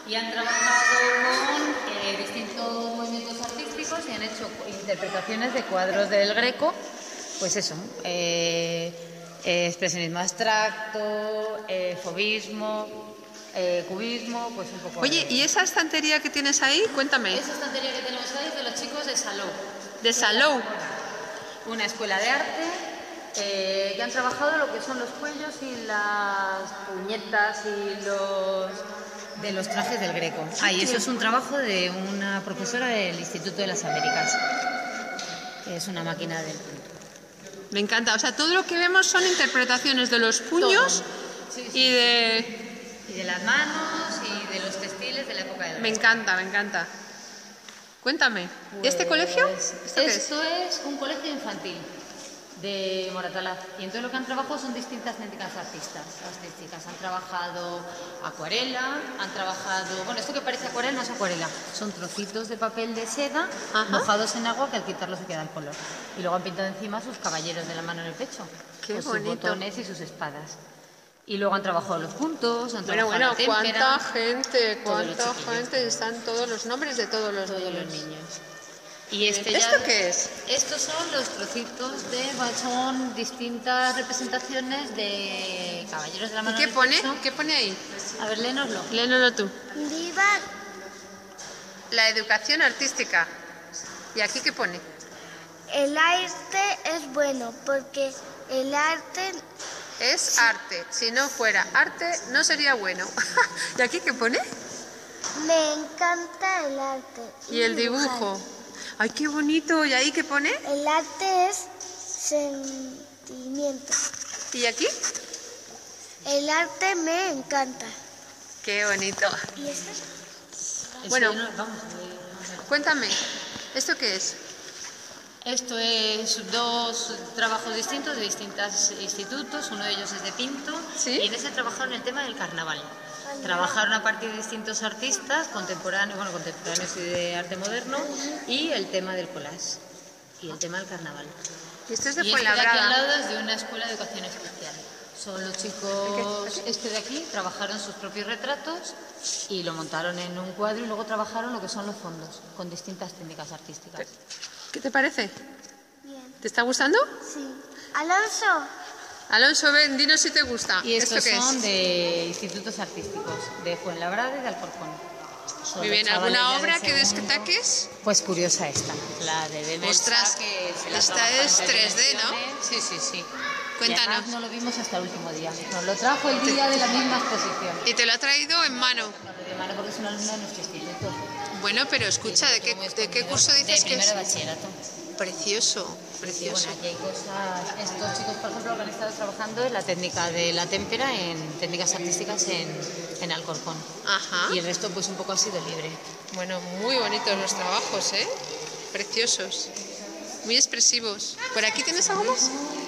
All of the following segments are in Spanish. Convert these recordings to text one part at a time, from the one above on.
y han trabajado con distintos movimientos artísticos y han hecho interpretaciones de cuadros del Greco, pues eso, expresionismo abstracto, fauvismo, cubismo, pues un poco... Oye, ¿y esa estantería que tienes ahí? Cuéntame. Esa estantería que tenemos ahí es de los chicos de Salou. De Salou. Una escuela de arte que han trabajado lo que son los cuellos y las puñetas y de los trajes del Greco. Y eso es un trabajo de una profesora del Instituto de las Américas. Es una máquina del... Me encanta. O sea, todo lo que vemos son interpretaciones de los puños y de las manos y de los textiles de la época del Greco. Me encanta, me encanta. Cuéntame, ¿y este colegio? Esto es un colegio infantil de Moratalaz. Y entonces lo que han trabajado son distintas técnicas artísticas. Han trabajado acuarela, han trabajado... Bueno, esto que parece acuarela no es acuarela. Son trocitos de papel de seda mojados en agua que al quitarlo se queda el color. Y luego han pintado encima sus caballeros de la mano en el pecho. Qué con bonito. Sus botones y sus espadas. Y luego han trabajado los puntos, han trabajado Bueno, la témpera. cuánta gente, están todos los nombres de todos los niños. Y ¿Esto qué es? Estos son los trocitos son distintas representaciones de caballeros de la mano. ¿Y qué pone? ¿Qué pone ahí? A ver, léenoslo. Léenoslo tú. Viva La educación artística. ¿Y aquí qué pone? el arte es bueno porque el arte Es arte. Si no fuera arte, no sería bueno. ¿Y aquí qué pone? me encanta el arte. Y el dibujo. ¡Ay, qué bonito! ¿Y ahí qué pone? El arte es sentimiento. ¿Y aquí? El arte me encanta. ¡Qué bonito! ¿Y este? Bueno, cuéntame, ¿esto qué es? Esto es dos trabajos distintos de distintos institutos, uno de ellos es de Pinto, ¿Sí? y en ese trabajaron el tema del carnaval. Trabajaron a partir de distintos artistas contemporáneos y de arte moderno, y el tema del collage, y el tema del carnaval. Y esto es de Y este de aquí al Fuenlabrada. lado es de una escuela de educación especial. Son los chicos, este de aquí, trabajaron sus propios retratos y lo montaron en un cuadro y luego trabajaron lo que son los fondos, con distintas técnicas artísticas. ¿Qué te parece? Bien. ¿Te está gustando? Sí. Alonso. Alonso, ven, dinos si te gusta. Y estos ¿Esto qué son es? de institutos artísticos, de Fuenlabrada y de Alcorcón. Son Muy los bien, chavales ¿alguna ya obra de que segundo. destaques? Pues curiosa esta, la de Demetria. Ostras, que se la esta trabajaron es en 3D, ¿no? dimensiones. Sí. Cuéntanos. Y además no lo vimos hasta el último día. Nos lo trajo el día de la misma exposición. Y te lo ha traído en mano. Nos lo dio mano porque es una alumna de nuestro instituto. Bueno, pero escucha, ¿de qué curso dices de que primero de es? bachillerato. Precioso, Sí, precioso. bueno, aquí hay cosas. Estos chicos, por ejemplo, lo que han estado trabajando en la técnica de la témpera, en técnicas artísticas en Alcorcón. Ajá. Y el resto, pues un poco ha sido libre. Bueno, muy bonitos los trabajos, ¿eh? Preciosos. Muy expresivos. ¿Por aquí tienes algo más?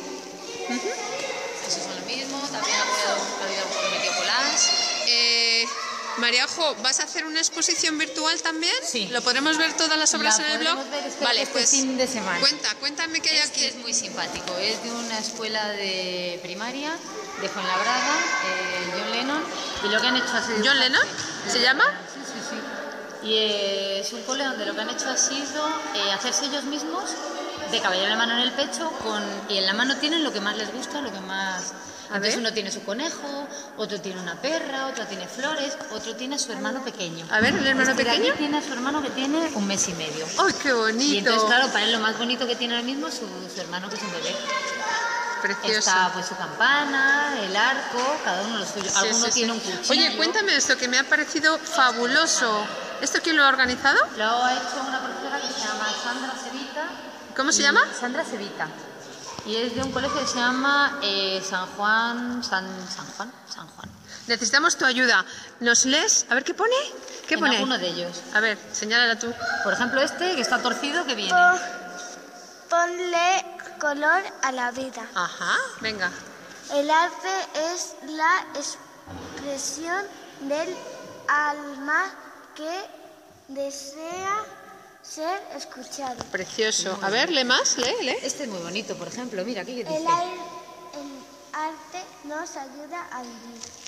Eso es lo mismo. También ha habido algún comité collage. Mariajo, ¿vas a hacer una exposición virtual también? Sí. ¿Lo podremos ver todas las obras en el blog? Podemos ver Vale, este pues fin de semana. Cuéntame qué hay aquí. Este es muy simpático. Es de una escuela de primaria de Fuenlabrada, John Lennon. Y lo que han hecho ha sido... ¿John Lennon? ¿Se llama? Sí. Y es un cole donde lo que han hecho ha sido hacerse ellos mismos de caballero de mano en el pecho y en la mano tienen lo que más les gusta, lo que más... Entonces uno tiene su conejo, otro tiene una perra, otro tiene flores, otro tiene a su hermano pequeño. A ver, ¿el hermano de pequeño? aquí tiene a su hermano que tiene 1 mes y medio. ¡Ay, qué bonito! Y entonces, claro, para él lo más bonito que tiene ahora mismo es su hermano que es un bebé. Precioso. Está pues su campana, el arco, cada uno lo suyo. Alguno tiene un cuchillo. Oye, cuéntame esto que me ha parecido fabuloso. ¿Esto quién lo ha organizado? Lo ha hecho una profesora que se llama Sandra Sevita. ¿Cómo se llama? Sandra Sevita. Y es de un colegio que se llama San Juan. Necesitamos tu ayuda. ¿Nos lees? A ver, ¿qué pone? ¿Qué En pone? alguno de ellos. A ver, señálala tú. Por ejemplo, este que está torcido, que viene. Ponle color a la vida. Ajá, venga. El arte es la expresión del alma que desea ser escuchado. Precioso. A ver, lee más, lee. Este es muy bonito, por ejemplo. Mira, aquí que dice. El arte nos ayuda a vivir.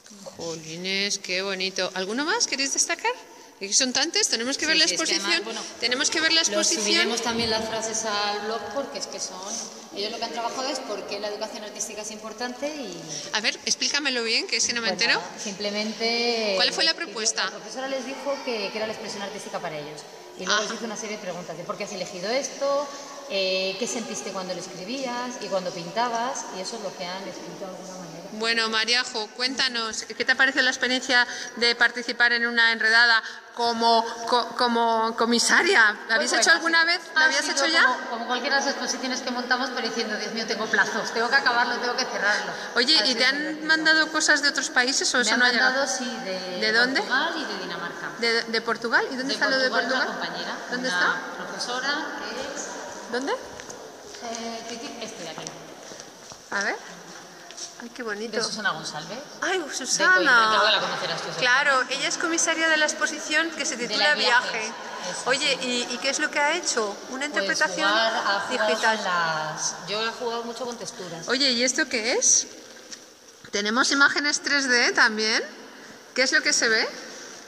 Jolines, qué bonito. ¿Alguno más queréis destacar? Que son tantos, tenemos que ver Sí, la sí, es que exposición. además, bueno, tenemos que ver la Los exposición. subiremos también las frases al blog porque es que son... Ellos lo que han trabajado es por qué la educación artística es importante y... A ver, explícamelo bien, que si no me pues entero. nada, simplemente... ¿Cuál fue la propuesta? La profesora les dijo que era la expresión artística para ellos. Y luego les hizo una serie de preguntas de por qué has elegido esto, qué sentiste cuando lo escribías y cuando pintabas, y eso es lo que han escrito de alguna manera. Bueno, Mariajo, cuéntanos, ¿qué te ha parecido la experiencia de participar en una enredada como comisaria? ¿La habéis hecho alguna vez? ¿La habías hecho ya? Como cualquiera de las exposiciones que montamos, pero diciendo, Dios mío, tengo plazos, tengo que acabarlo, tengo que cerrarlo. Oye, ¿y te han mandado cosas de otros países o eso no ha llegado? Me han mandado, sí, ¿De dónde? Portugal y de Dinamarca. ¿De Portugal? ¿Y dónde está lo de Portugal? Una compañera, ¿Dónde una está? profesora que es... ¿Dónde? Estoy aquí. A ver. Ay, qué bonito. De Susana González. Ay, De Coimbra, Susana. que ahora la conocerás tú. Claro, ella es comisaria de la exposición que se titula la Viajes. Viaje. Exacto. Oye, ¿y qué es lo que ha hecho? ¿Una interpretación Ha jugado digital? con Yo he jugado mucho con texturas. Oye, ¿y esto qué es? ¿Tenemos imágenes 3D también? ¿Qué es lo que se ve?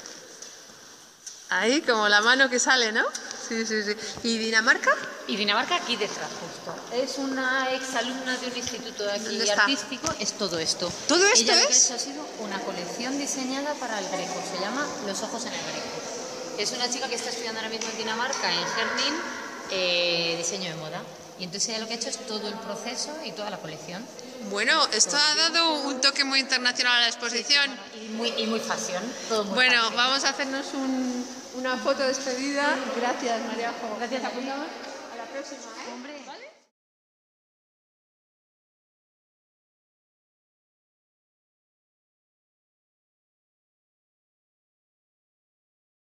Ahí, como la mano que sale, ¿no? Sí, sí, sí. ¿Y Dinamarca? Y Dinamarca aquí detrás, justo. Es una exalumna de un instituto de aquí ¿Dónde está? artístico. Es todo esto. ¿Todo esto Ella lo que es? ha hecho ha sido una colección diseñada para el Greco. Se llama Los ojos en el Greco. Es una chica que está estudiando ahora mismo en Dinamarca, en Herning, diseño de moda. Y entonces ella lo que ha hecho es todo el proceso y toda la colección. Bueno, esto ha dado un toque muy internacional a la exposición. Y muy fashion. Todo muy Bueno, fashion. vamos a hacernos una foto despedida. Gracias, Mariajo. Gracias a ti. A la próxima, ¿eh? Hombre.